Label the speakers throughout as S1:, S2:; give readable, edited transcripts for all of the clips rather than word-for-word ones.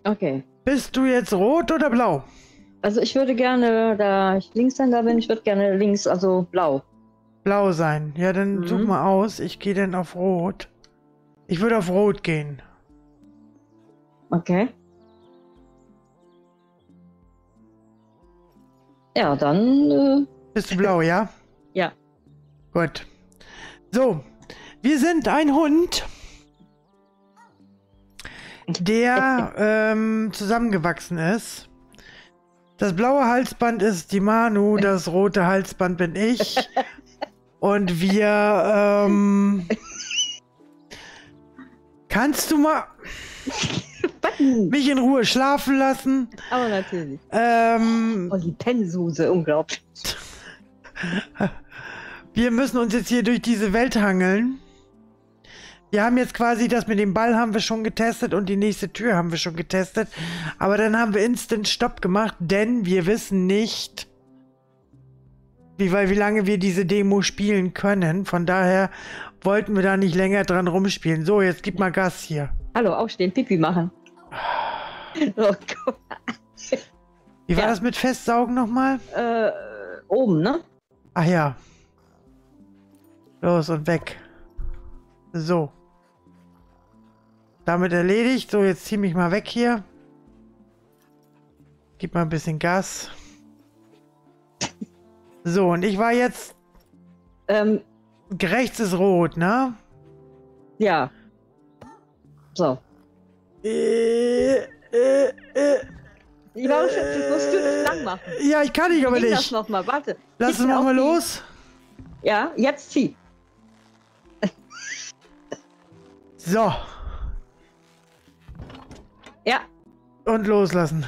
S1: Okay.
S2: Bist du jetzt rot oder blau?
S1: Also ich würde gerne, da ich Linkshänder bin, ich würde gerne links, also blau.
S2: Blau sein. Ja, dann such mal aus. Ich gehe dann auf rot. Ich würde auf rot gehen.
S1: Okay. Ja, dann...
S2: Bist du blau, ja?
S1: Ja.
S2: Gut. So, wir sind ein Hund, der zusammengewachsen ist. Das blaue Halsband ist die Manu, das rote Halsband bin ich. Und wir, kannst du mal mich in Ruhe schlafen lassen?
S1: Aber natürlich. Oh, die Pennsuse, unglaublich.
S2: Wir müssen uns jetzt hier durch diese Welt hangeln. Wir haben jetzt quasi das mit dem Ball haben wir schon getestet und die nächste Tür haben wir schon getestet. Aber dann haben wir Instant Stopp gemacht, denn wir wissen nicht, wie lange wir diese Demo spielen können. Von daher wollten wir da nicht länger dran rumspielen. So, jetzt gib mal Gas hier.
S1: Hallo, aufstehen, Pipi machen. Oh, Gott.
S2: Wie war das mit Festsaugen nochmal?
S1: Oben, ne?
S2: Ach ja. Los und weg. So. Damit erledigt. So, jetzt zieh mich mal weg hier. Gib mal ein bisschen Gas. So, und ich war jetzt... rechts ist rot, ne?
S1: Ja. So. Ich war schon, das musst du das lang machen.
S2: Ja, ich kann nicht, aber nicht.
S1: Das noch mal, warte.
S2: Lass uns mal los.
S1: Ja, jetzt zieh.
S2: So.
S1: Ja.
S2: Und loslassen.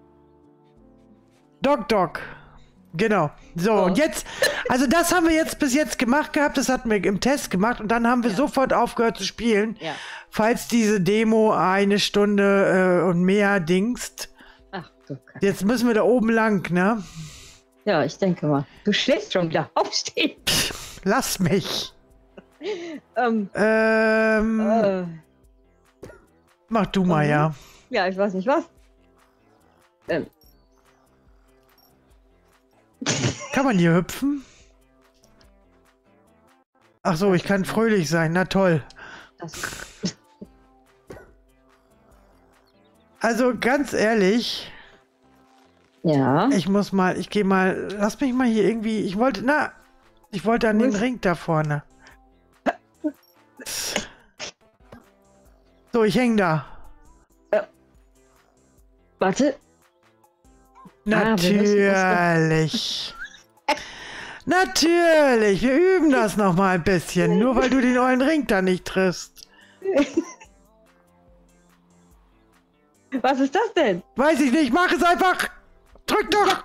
S2: Doc. Genau. So, und jetzt, also das haben wir jetzt bis jetzt gemacht gehabt, das hatten wir im Test gemacht und dann haben wir sofort aufgehört zu spielen, falls diese Demo 1 Stunde und mehr dingst.
S1: Ach du Gott.
S2: Jetzt müssen wir da oben lang, ne?
S1: Ja, ich denke mal. Du schläfst schon wieder. Aufstehen.
S2: Lass mich. Mach du mal, ja.
S1: Ja, ich weiß nicht was.
S2: Kann man hier hüpfen? Ach so, ich kann fröhlich sein. Na toll. Also ganz ehrlich.
S1: Ja.
S2: Ich gehe mal, lass mich mal hier irgendwie, ich wollte an den Ring da vorne. So, ich häng da.
S1: Warte.
S2: Natürlich. Natürlich. Wir üben das noch mal ein bisschen. Nur weil du den ollen Ring da nicht triffst.
S1: Was ist das denn?
S2: Weiß ich nicht. Mach es einfach. Drück doch.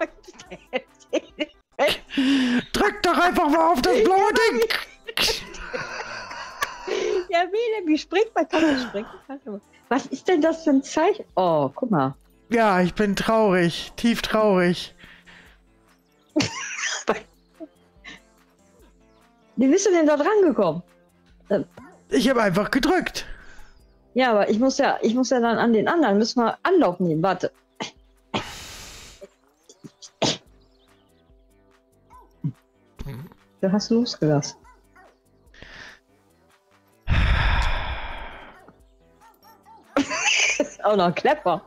S2: Drück doch einfach mal auf das blaue Ding.
S1: Ja, wie springt man? Kann man springen? Was ist denn das für ein Zeichen? Oh, guck mal.
S2: Ja, ich bin traurig. Tief traurig.
S1: Wie bist du denn da dran gekommen?
S2: Ich habe einfach gedrückt.
S1: Ja, aber ich muss ja dann an den anderen. Müssen wir Anlauf nehmen. Warte. Du hast losgelassen. Auch noch ein Klepper.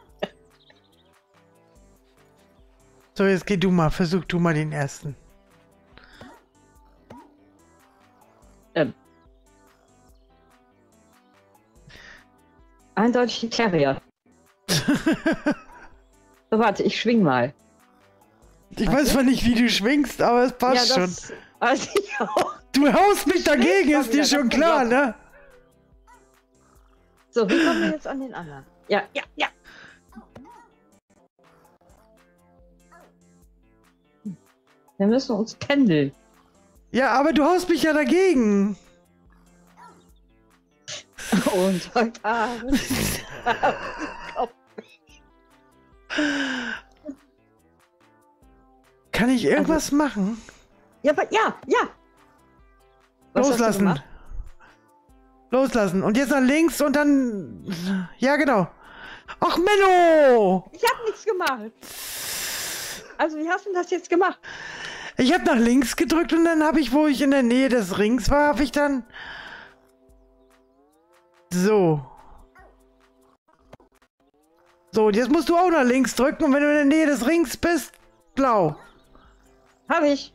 S2: So, jetzt geh du mal. Versuch du mal den ersten.
S1: Eindeutig die Terrier. So, warte, ich schwing mal.
S2: Ich weiß zwar nicht, wie du schwingst, aber es passt schon.
S1: Also ich auch.
S2: Du haust mich dagegen, ist dir schon klar, ne?
S1: So, wie kommen wir jetzt an den anderen? Ja. Wir müssen uns pendeln.
S2: Ja, aber du haust mich ja dagegen.
S1: Und heute Abend.
S2: Kann ich irgendwas machen?
S1: Ja. Was
S2: loslassen. Loslassen. Und jetzt nach links und dann... Ja, genau. Ach, Menno!
S1: Ich habe nichts gemacht. Also, wie hast du das jetzt gemacht?
S2: Ich habe nach links gedrückt und dann habe ich, wo ich in der Nähe des Rings war, habe ich dann... So. So, und jetzt musst du auch nach links drücken und wenn du in der Nähe des Rings bist, blau.
S1: Habe ich.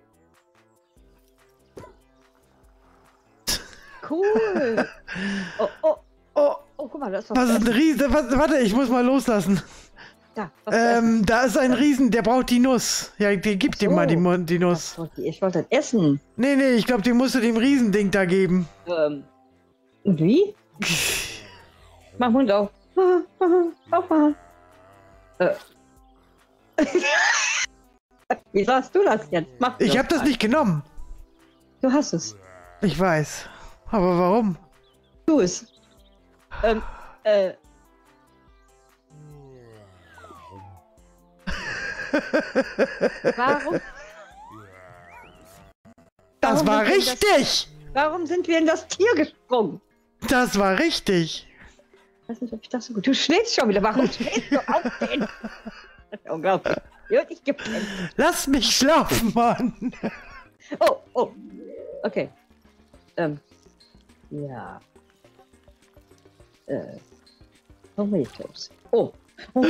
S1: Cool. Oh, oh.
S2: Oh,
S1: Oh, guck mal, das ist
S2: was ist ein Riese? Warte, ich muss mal loslassen.
S1: Da,
S2: Da ist ein Riesen, der braucht die Nuss. Ja, gib dem mal die Nuss.
S1: Ich wollte das essen.
S2: Nee, ich glaube, den musst du dem Riesending da geben.
S1: Und wie? Mach Mund auf. Aufmachen. Wie sagst du das jetzt? Mach
S2: Ich habe das nicht genommen.
S1: Du hast es.
S2: Ich weiß. Aber warum?
S1: Tu es. Warum?
S2: Das war richtig!
S1: Warum sind wir in das Tier gesprungen?
S2: Das war richtig!
S1: Ich weiß nicht, ob ich das so gut... Du schläfst schon wieder. Warum schläfst du auf den? Das ist unglaublich. Wird nicht gepennt.
S2: Lass mich schlafen, Mann!
S1: Oh. Okay. Ja. Tomatoes. Oh.
S2: No.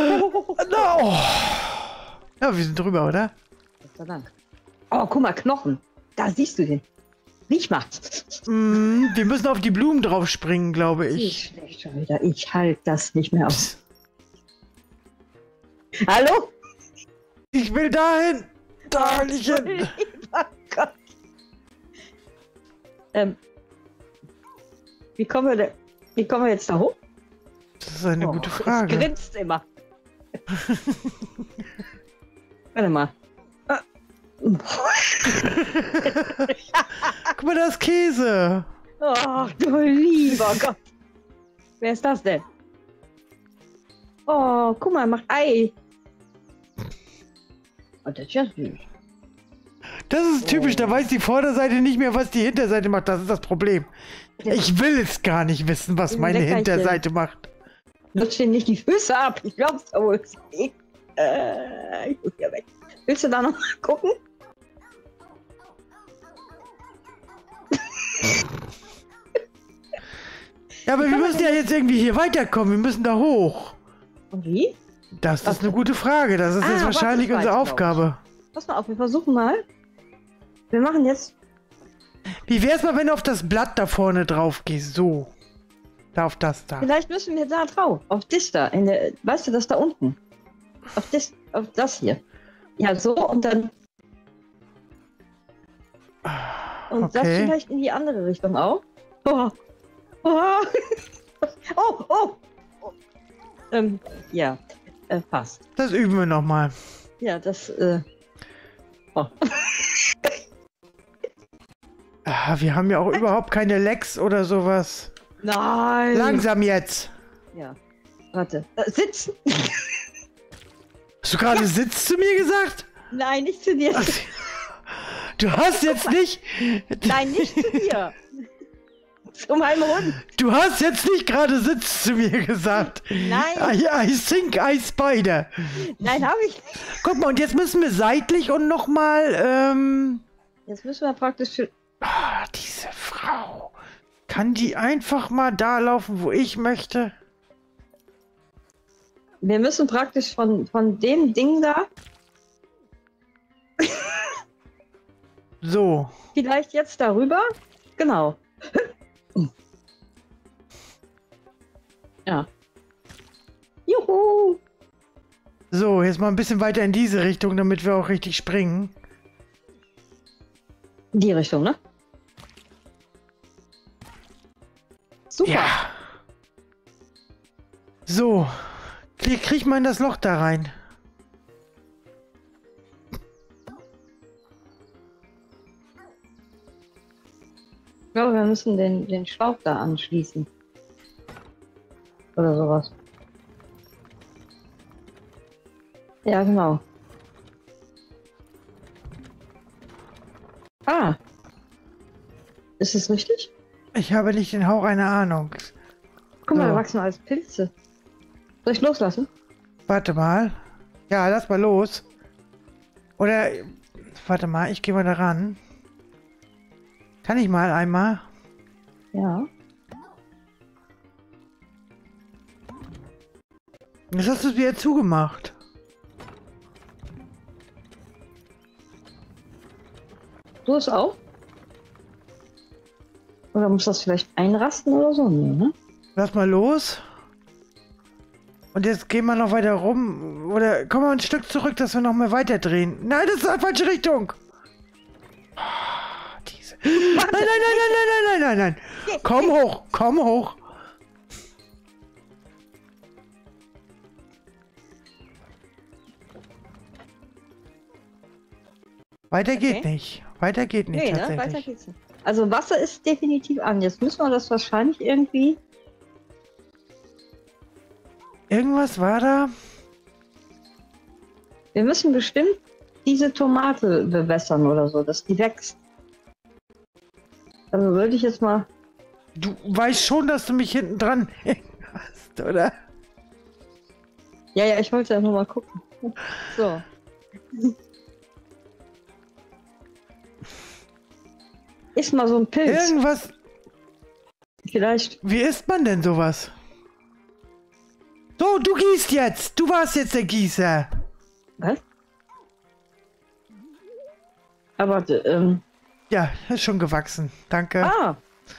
S2: Ja, wir sind drüber, oder?
S1: Gott sei Dank. Oh, guck mal, Knochen. Da siehst du den. Riech mal.
S2: Wir müssen auf die Blumen drauf springen, glaube
S1: Ich
S2: ich.
S1: schlecht schon wieder. Ich halte das nicht mehr aus. Hallo?
S2: Ich will dahin! Da will ich hin!
S1: Lieber Gott. Wie kommen wir jetzt da hoch?
S2: Das ist eine gute Frage.
S1: Es grinst immer. Warte mal.
S2: Guck mal, da ist Käse!
S1: Ach du lieber Gott. Wer ist das denn? Oh, guck mal, macht Ei. Oh, das ist ja süß.
S2: Das ist typisch, da weiß die Vorderseite nicht mehr, was die Hinterseite macht. Das ist das Problem. Ich will es gar nicht wissen, was meine Hinterseite macht.
S1: Lutsch dir nicht die Füße ab. Ich glaub's da wohl. Ich muss hier weg. Willst du da noch mal gucken?
S2: Ja, aber wir müssen ja jetzt irgendwie hier weiterkommen. Wir müssen da hoch.
S1: Und wie?
S2: Das ist eine gute Frage. Das ist jetzt wahrscheinlich unsere Aufgabe.
S1: Pass mal auf, wir versuchen mal. Wir machen jetzt...
S2: Wie wär's mal, wenn du auf das Blatt da vorne drauf gehst? So. Da auf das da.
S1: Vielleicht müssen wir da drauf. Auf das da. Weißt du, das da unten? Auf das hier. Ja, so und dann... Und das vielleicht in die andere Richtung auch. Oh. Oh. Oh. Ja. Passt.
S2: Das üben wir nochmal.
S1: Ja, das... Oh.
S2: Wir haben ja auch überhaupt keine Lecks oder sowas.
S1: Nein!
S2: Langsam jetzt!
S1: Ja. Warte. Sitzen!
S2: Hast du gerade Sitz zu mir gesagt?
S1: Nein, nicht zu dir.
S2: Du hast jetzt nicht...
S1: Nein, nicht zu dir. Zu meinem Hund.
S2: Du hast jetzt nicht gerade Sitz zu mir gesagt.
S1: Nein.
S2: I think I spider.
S1: Nein, habe ich nicht.
S2: Guck mal, und jetzt müssen wir seitlich und nochmal,
S1: Jetzt müssen wir praktisch...
S2: diese Frau. Kann die einfach mal da laufen, wo ich möchte?
S1: Wir müssen praktisch von dem Ding da...
S2: So.
S1: Vielleicht jetzt darüber? Genau. Ja. Juhu!
S2: So, jetzt mal ein bisschen weiter in diese Richtung, damit wir auch richtig springen.
S1: In die Richtung, ne? Super.
S2: Ja. So. Krieg mal in das Loch da rein.
S1: Ich glaube, wir müssen den Schlauch da anschließen. Oder sowas. Ja, genau. Ah. Ist es richtig?
S2: Ich habe nicht den Hauch einer Ahnung.
S1: Guck mal,
S2: So.
S1: da wachsen alles Pilze. Soll ich loslassen?
S2: Warte mal. Ja, lass mal los. Oder, warte mal, ich gehe mal da ran. Kann ich mal einmal?
S1: Ja.
S2: Jetzt hast du es wieder zugemacht.
S1: Du es auch? Oder muss das vielleicht einrasten oder so? Nee, ne?
S2: Lass mal los. Und jetzt gehen wir noch weiter rum. Oder komm mal ein Stück zurück, dass wir noch mal weiter drehen. Nein, das ist die falsche Richtung. Diese. Nein, nein, nein, nein, nein, nein, nein, nein, nein. Komm hoch, komm hoch. Weiter geht nicht. Weiter geht nicht,
S1: Nee, ne?
S2: tatsächlich.
S1: Weiter geht's nicht. Also Wasser ist definitiv an. Jetzt müssen wir das wahrscheinlich irgendwie...
S2: Irgendwas war da?
S1: Wir müssen bestimmt diese Tomate bewässern oder so, dass die wächst. Also würde ich jetzt mal...
S2: Du weißt schon, dass du mich hinten dran hast, oder?
S1: Ja, ja, ich wollte ja nur mal gucken. So. Ist mal so ein Pilz.
S2: Irgendwas.
S1: Vielleicht.
S2: Wie isst man denn sowas? So, du gießt jetzt. Du warst jetzt der Gießer.
S1: Was? Aber,
S2: Ja, ist schon gewachsen. Danke.
S1: ah!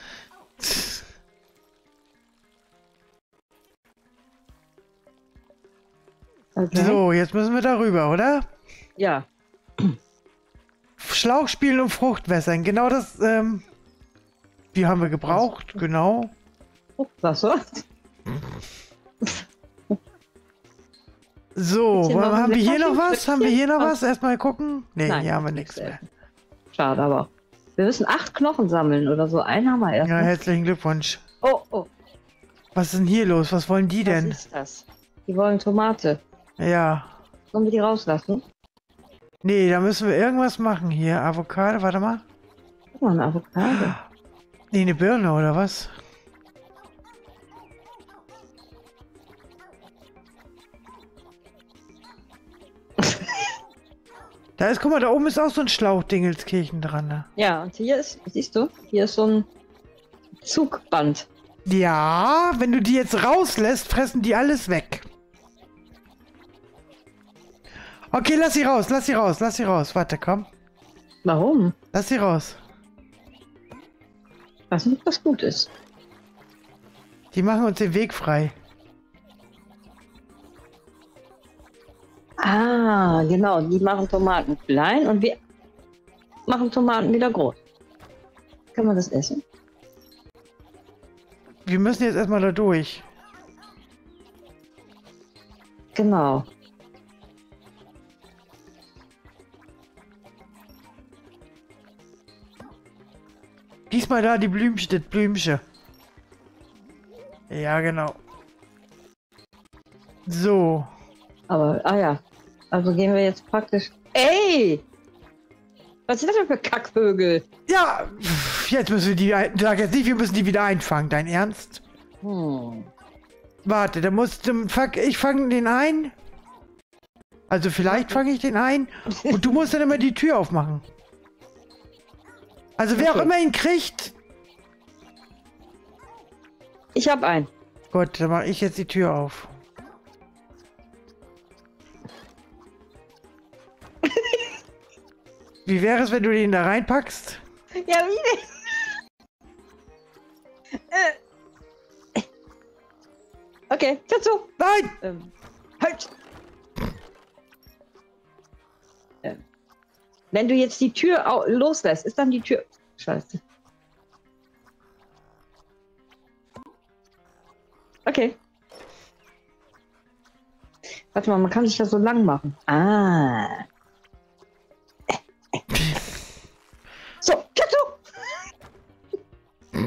S1: Okay.
S2: So, jetzt müssen wir darüber, oder?
S1: Ja.
S2: Schlauch spielen und Frucht wässern. Genau das, die haben wir gebraucht. Genau.
S1: Oh, Wasser.
S2: So,
S1: Hier noch ein
S2: haben wir hier noch was?
S1: Leckerchen?
S2: Haben wir hier noch was? Erstmal gucken. Nee,
S1: Nein,
S2: hier haben wir nichts
S1: nichts
S2: mehr.
S1: Schade, aber. Wir müssen 8 Knochen sammeln oder so. Einen haben wir erst.
S2: Ja,
S1: ne?
S2: herzlichen Glückwunsch.
S1: Oh, oh.
S2: Was ist denn hier los? Was wollen die
S1: Was
S2: denn?
S1: ist das? Die wollen Tomate.
S2: Ja.
S1: Sollen wir die rauslassen?
S2: Nee, da müssen wir irgendwas machen hier. Avocado, warte mal.
S1: Guck mal, eine Avocado.
S2: Nee, eine Birne oder was? Da ist, guck mal, da oben ist auch so ein Schlauchdingelskirchen dran. Ne?
S1: Ja, und hier ist, siehst du, hier ist so ein Zugband.
S2: Ja, wenn du die jetzt rauslässt, fressen die alles weg. Okay, lass sie raus, lass sie raus, lass sie raus. Warte, komm.
S1: Warum?
S2: Lass sie raus.
S1: Weiß nicht, ob das gut ist.
S2: Die machen uns den Weg frei.
S1: Ah, genau, die machen Tomaten klein und wir machen Tomaten wieder groß. Kann man das essen?
S2: Wir müssen jetzt erstmal da durch.
S1: Genau.
S2: Diesmal da die Blümchen, das Blümchen. Ja, genau. So.
S1: Aber, ah ja. Also gehen wir jetzt praktisch... Ey! Was sind das denn für Kackvögel?
S2: Ja, jetzt müssen wir die... Sag jetzt nicht, wir müssen die wieder einfangen. Dein Ernst?
S1: Hm.
S2: Warte, da musst du... Ich fange den ein. Also vielleicht fange ich den ein. Und du musst dann immer die Tür aufmachen. Also wer auch
S1: Okay.
S2: immer ihn kriegt...
S1: Ich hab einen.
S2: Gut, dann mache ich jetzt die Tür auf. Wie wäre es, wenn du den da reinpackst?
S1: Ja, wie denn? Okay, Tür zu.
S2: Nein!
S1: Halt! Wenn du jetzt die Tür loslässt, ist dann die Tür... Scheiße. Okay. Warte mal, man kann sich das so lang machen. Ah. So, Tür zu!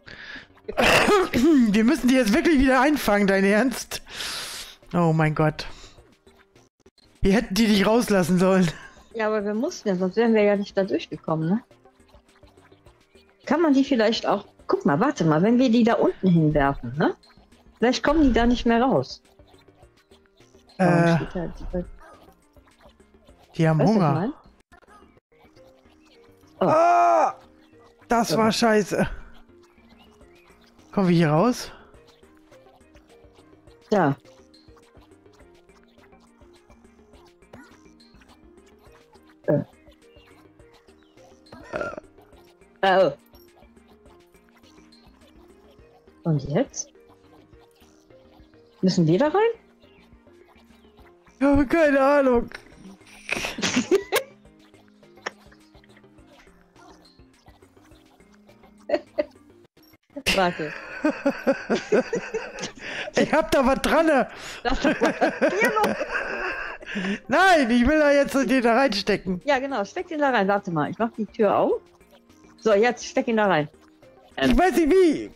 S2: Wir müssen die jetzt wirklich wieder einfangen, dein Ernst? Oh mein Gott. Wir hätten die nicht rauslassen sollen.
S1: Ja, aber wir mussten ja, sonst wären wir ja nicht da durchgekommen, ne? Kann man die vielleicht auch... Guck mal, warte mal, wenn wir die da unten hinwerfen, ne? Vielleicht kommen die da nicht mehr raus. Warum steht da
S2: Die haben
S1: Weißt du, was ich
S2: Hunger.
S1: mein? Oh.
S2: Ah, das war scheiße. Kommen wir hier raus?
S1: Da. Oh. Und jetzt? Müssen wir da rein?
S2: Ich habe keine Ahnung.
S1: Warte.
S2: Ich hab da was dran. Nein, ich will da jetzt den da reinstecken.
S1: Ja, genau. Steck den da rein. Warte mal. Ich mach die Tür auf. So, jetzt steck ihn da rein.
S2: Ich weiß nicht wie.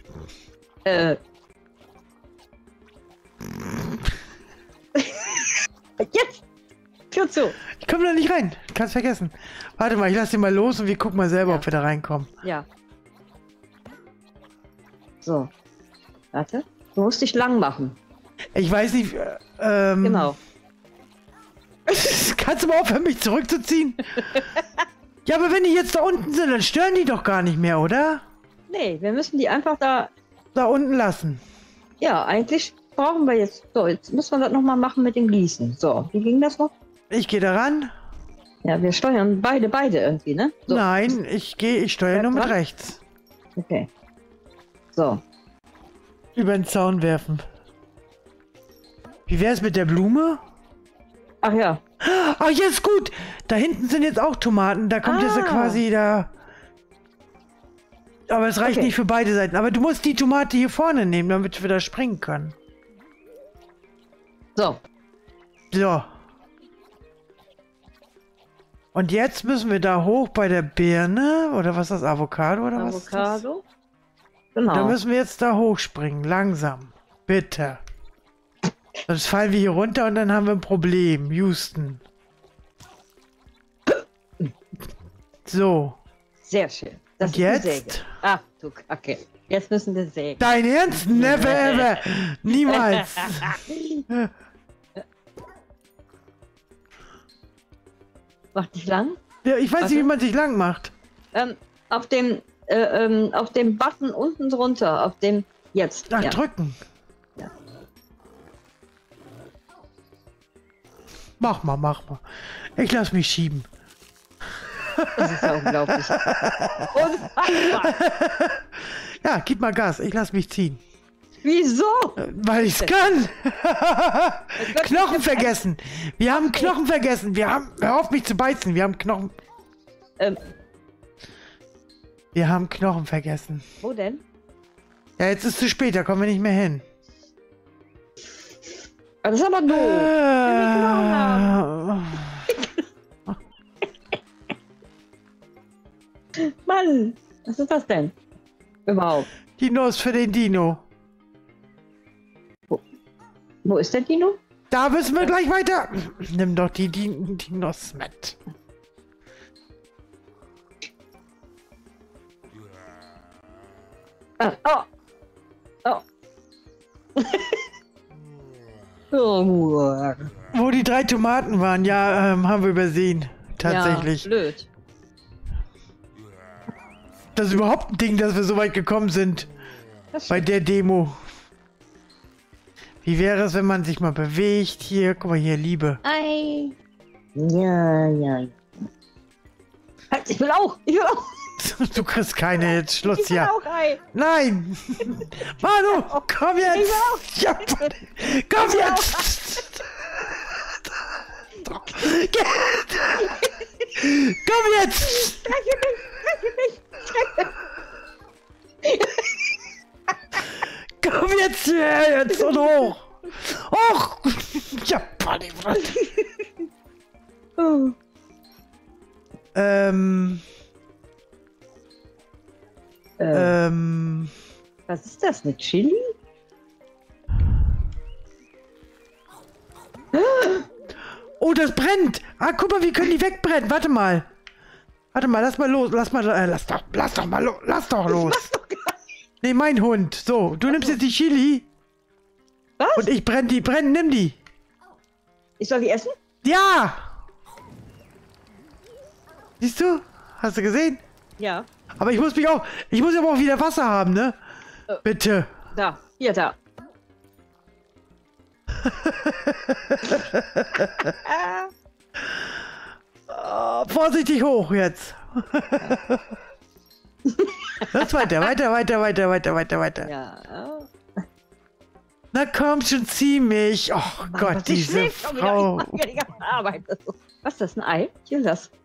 S1: Jetzt! Tür zu.
S2: Ich komme da nicht rein. Kannst vergessen. Warte mal, ich lass den mal los und wir gucken mal selber,
S1: Ja.
S2: ob wir da reinkommen.
S1: Ja. So. Warte. Du musst dich lang machen.
S2: Ich weiß nicht.
S1: Genau.
S2: Kannst du mal aufhören, mich zurückzuziehen? Ja, aber wenn die jetzt da unten sind, dann stören die doch gar nicht mehr, oder?
S1: Nee, wir müssen die einfach da.
S2: Da unten lassen.
S1: Ja, eigentlich brauchen wir jetzt. So, jetzt müssen wir das nochmal machen mit dem Gießen. So, wie ging das noch?
S2: Ich gehe da ran.
S1: Ja, wir steuern beide irgendwie, ne? So.
S2: Nein, ich steuere
S1: Bleib
S2: nur mit
S1: dran.
S2: rechts.
S1: Okay. So.
S2: Über den Zaun werfen. Wie wär's mit der Blume?
S1: Ach ja.
S2: Ah, jetzt gut. Da hinten sind jetzt auch Tomaten. Da kommt jetzt quasi da. Aber es reicht
S1: Okay.
S2: nicht für beide Seiten. Aber du musst die Tomate hier vorne nehmen, damit wir da springen können.
S1: So.
S2: So. Und jetzt müssen wir da hoch bei der Birne. Oder was ist das? Avocado oder was? Ist das?
S1: Avocado.
S2: Da
S1: Genau.
S2: müssen wir jetzt da hochspringen. Langsam. Bitte. Sonst fallen wir hier runter und dann haben wir ein Problem. Houston. So.
S1: Sehr schön. Das
S2: Und
S1: ist eine
S2: jetzt?
S1: Säge. Ach du Kacke. Jetzt müssen wir sägen.
S2: Dein Ernst? Never ever. Niemals.
S1: Mach dich lang.
S2: Ja, ich weiß nicht, wie
S1: Warte.
S2: man sich lang macht.
S1: Auf dem Button unten drunter. Auf dem. Jetzt.
S2: Ach,
S1: Ja.
S2: drücken.
S1: Ja.
S2: Mach mal. Ich lass mich schieben.
S1: Das ist ja unglaublich. Unfassbar.
S2: Ja, gib mal Gas. Ich lass mich ziehen.
S1: Wieso?
S2: Weil ich's kann. Knochen vergessen. Wir haben Knochen vergessen. Hör auf mich zu beißen. Wir haben Knochen.
S1: Ähm,
S2: Wir haben Knochen vergessen.
S1: wo denn?
S2: Ja, jetzt ist zu spät. Da kommen wir nicht mehr hin.
S1: Das ist aber doof. Mann, was ist das denn? Überhaupt.
S2: Die Nuss für den Dino.
S1: Wo ist der Dino?
S2: Da müssen wir gleich weiter. Nimm doch die Nuss mit.
S1: Ah, oh. Oh. Oh.
S2: Wo die 3 Tomaten waren, ja, haben wir übersehen. Tatsächlich.
S1: Ja, blöd.
S2: Das ist überhaupt ein Ding, dass wir so weit gekommen sind.
S1: Das
S2: Bei der Demo. Wie wäre es, wenn man sich mal bewegt? Hier, guck mal hier, Liebe.
S1: Ei. Ja. Halt, ich will auch.
S2: Du kriegst keine, jetzt Schluss
S1: Ich will
S2: hier.
S1: auch Ei.
S2: Nein! Manu, komm jetzt! Ja, komm jetzt! Komm jetzt!
S1: Strecke mich.
S2: Komm jetzt hierher jetzt und hoch! Hoch! Ja, Buddy,
S1: Oh. Was ist das? Eine Chili?
S2: Oh, das brennt! Ah, guck mal, wie können die wegbrennen? Warte mal, lass mal los. Lass doch mal los. Lass doch los. Nee, mein Hund. So, du nimmst jetzt die Chili.
S1: Was?
S2: Und ich nimm die.
S1: Ich soll die essen?
S2: Ja! Siehst du? Hast du gesehen?
S1: Ja.
S2: Aber ich muss aber auch wieder Wasser haben, ne? Bitte.
S1: Da, hier, da.
S2: Oh, vorsichtig hoch jetzt. Jetzt weiter.
S1: Ja.
S2: Na komm schon, zieh mich. Oh
S1: Mann,
S2: Gott,
S1: was, die
S2: diese
S1: schläft schon wieder.
S2: Frau.
S1: Ich mach ja die ganze Arbeit. Was ist das, ein Ei? Ich will das.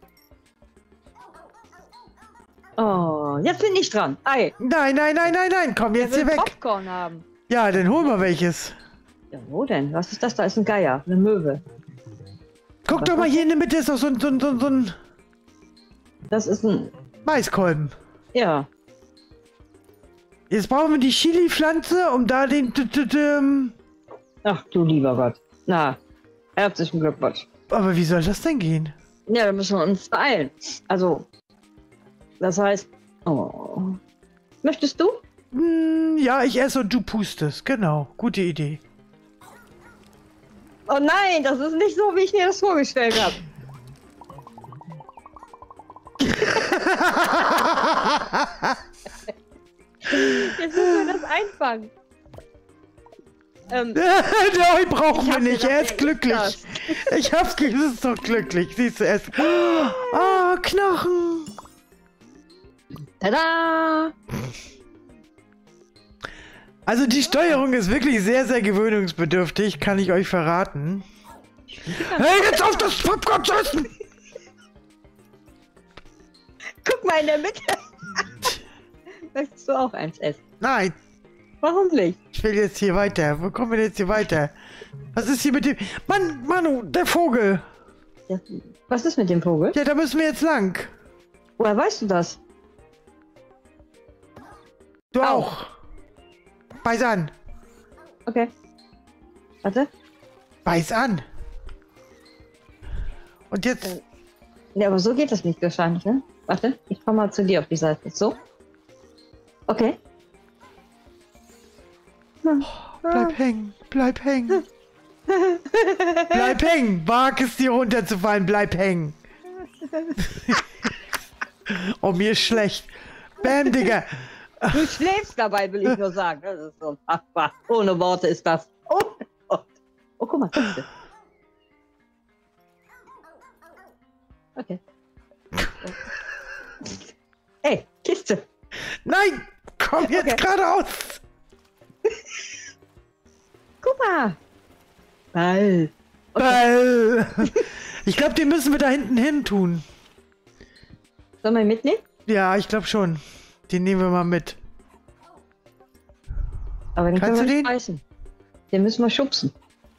S1: Oh, jetzt bin ich dran. Ei.
S2: Nein. Komm jetzt
S1: Der
S2: hier
S1: will
S2: weg.
S1: Popcorn haben.
S2: Ja, dann hol mal welches.
S1: Ja, wo denn? Was ist das? Da ist ein Geier, eine Möwe.
S2: Guck doch mal, hier in der Mitte ist doch so ein
S1: Das ist ein...
S2: Maiskolben.
S1: Ja.
S2: Jetzt brauchen wir die Chili-Pflanze, um da den...
S1: Ach du lieber Gott. Na, herzlichen Glückwunsch.
S2: Aber wie soll das denn gehen?
S1: Ja, da müssen wir uns beeilen. Also, das heißt... Oh. Möchtest du?
S2: Ja, ich esse und du pustest. Genau, gute Idee.
S1: Oh nein, das ist nicht so, wie ich mir das vorgestellt habe. Jetzt müssen wir das einfangen.
S2: Nein, brauchen wir nicht. Er ist glücklich. Ich hab's gesagt, ist doch glücklich. Siehst du es? Oh, Knochen.
S1: Tada!
S2: Also die Steuerung ist wirklich sehr, sehr gewöhnungsbedürftig, kann ich euch verraten. Hey, jetzt auf das Popcorn zu essen!
S1: Guck mal in der Mitte. Möchtest du auch eins essen?
S2: Nein,
S1: Warum nicht?
S2: ich will jetzt hier weiter. Wo kommen wir jetzt hier weiter? Was ist hier mit dem... Mann, Manu, der Vogel.
S1: Ja. Was ist mit dem Vogel?
S2: Ja, da müssen wir jetzt lang.
S1: Woher weißt du das?
S2: Du
S1: Au.
S2: auch. Beiß an.
S1: Okay. Warte.
S2: Beiß an. Und jetzt...
S1: Ja, aber so geht das nicht wahrscheinlich, ne? Warte, ich komme mal zu dir auf die Seite. So. Okay.
S2: Bleib hängen, bleib hängen. Bleib hängen. Wag es dir runterzufallen, bleib hängen. Oh, mir ist schlecht. Bam, Digga.
S1: Du schläfst dabei, will ich nur sagen. Das ist so unfassbar. Ohne Worte ist das. Oh, oh. Oh, guck mal. Kiste. Okay. Oh. Hey, Kiste.
S2: Nein, komm jetzt
S1: Okay.
S2: geradeaus.
S1: Guck mal. Ball.
S2: Ball. Ich glaube, den müssen wir da hinten hin tun.
S1: Sollen wir ihn mitnehmen?
S2: Ja, ich glaube schon. Den nehmen wir mal mit.
S1: Aber den
S2: Kannst
S1: können wir
S2: du
S1: nicht reißen. Den müssen wir schubsen.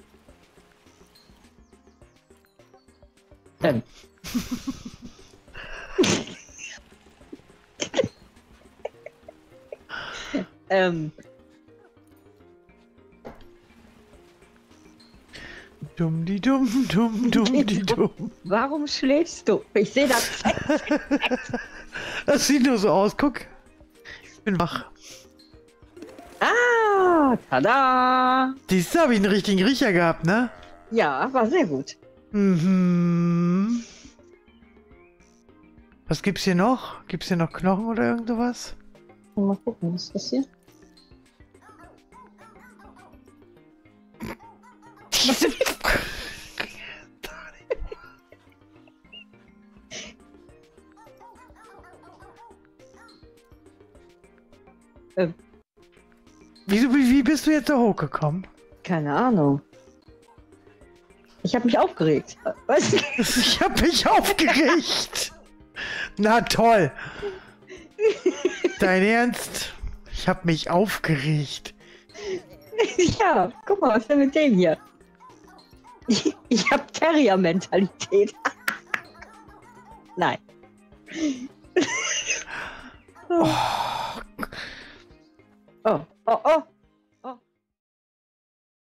S2: Dumm, die dumm, die dumm.
S1: Warum schläfst du? Ich sehe das.
S2: Das sieht nur so aus. Guck. Ich bin wach.
S1: Ah, tada!
S2: Siehst du, habe ich einen richtigen Riecher gehabt, ne?
S1: Ja, war sehr gut.
S2: Mhm. Was gibt's hier noch? Gibt's hier noch Knochen oder irgendwas?
S1: Mal gucken, was ist das hier?
S2: Wie bist du jetzt da hochgekommen?
S1: Keine Ahnung. Ich habe mich aufgeregt. Weißt du?
S2: Ich hab mich aufgeregt. Na toll. Dein Ernst? Ich hab mich aufgeregt.
S1: Ja, guck mal, was ist denn mit dem hier? Ich habe Terrier-Mentalität. Nein. Oh, oh, oh.